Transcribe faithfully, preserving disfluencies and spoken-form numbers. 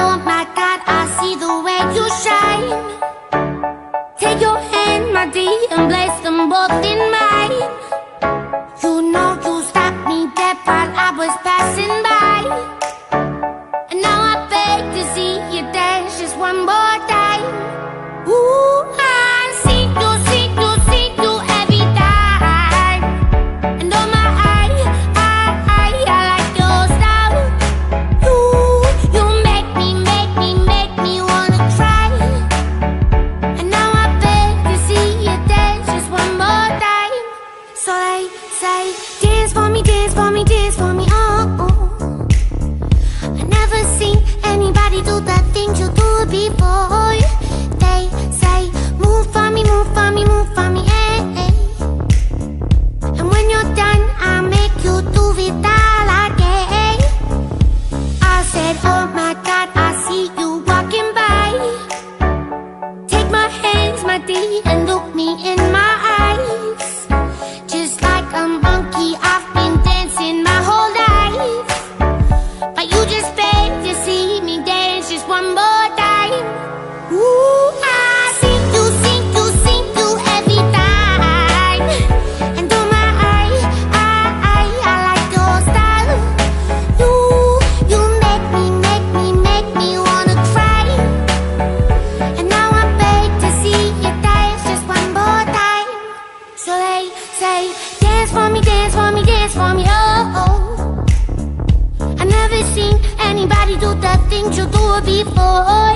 oh my God, I see the way you shine. Take your hand, my dear, and place them both in mine. You know you stopped me dead while I was passing by, and now I beg to see you dance just one more time. Ooh, I see you, see you, see you every time. And oh my, I, I, I, I like your style. You, you make me, make me, make me wanna cry. And now I beg to see you dance just one more time. So they say, dance for me, dance for me, dance for me, oh, oh. I never seen anybody do the things you do before. They say, move for me, move for me, move for me, eh, eh. And when you're done, I'll make you do it all again. I said, oh my God, I see you walking by. Take my hands, my dear, and look me in my eyes. Just like a monkey, I've been dancing my whole life, but you just beg to see me dance just one more time. Ooh, I see you, see you, see you every time. And oh my, I, I, I, I like your style. You, you make me, make me, make me wanna cry. And now I beg to see you dance just one more time. So they say, dance for me, dance for me, dance for me, oh, oh. I never seen anybody do the things you do before.